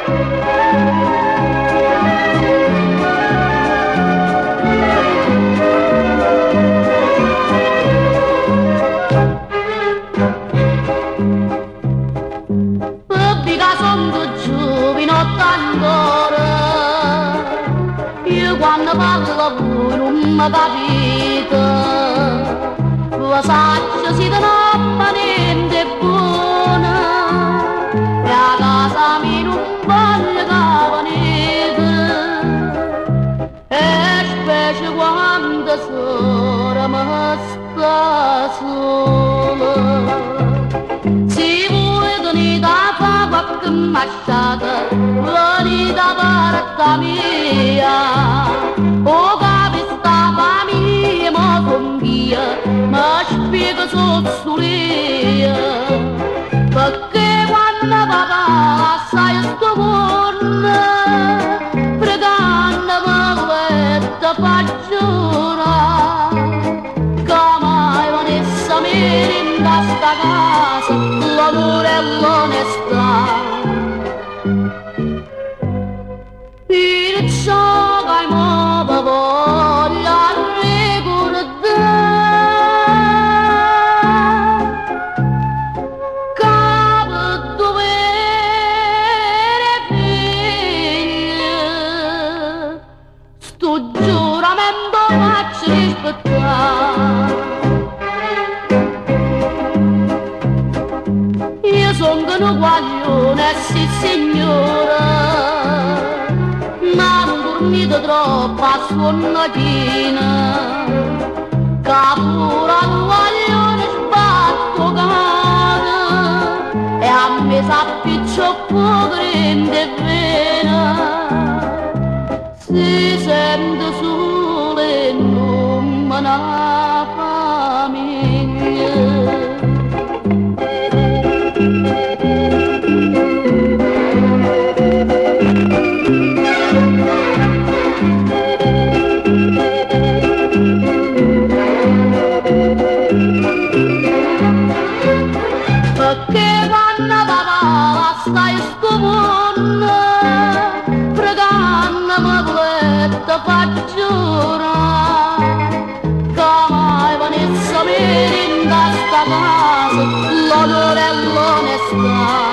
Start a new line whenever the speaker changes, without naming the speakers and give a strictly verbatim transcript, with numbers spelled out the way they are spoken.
Quando parlo voi non mi capite, voi saccio siete una niente buona, e a casa mia non voglio che venite, e specie quando sera mi sta sola. Se voi venite a fare qualche masciata, venite a parte mia. O capi sta famiglia ma son via, ma spiego sottolia, perché quando papà sai sto buono, pregando me questa fagiona, che mai vanessa mi in questa casa, l'amore e l'onestà. Perciò che mo voglio ricordare che per dovere figlio sto giuramento faccio rispettare. Io sono un guaglione, sì signora, ma non dormite troppo a sonnatina, che pure al guaglione sbatto cane, e a me s'appiccio poverente e vena, si sente solo e non me ne famiglia. Perché quando papà stai scomonna, pregando-mi questa fagiona, che mai venisse a me in questa casa l'onore e l'onestà.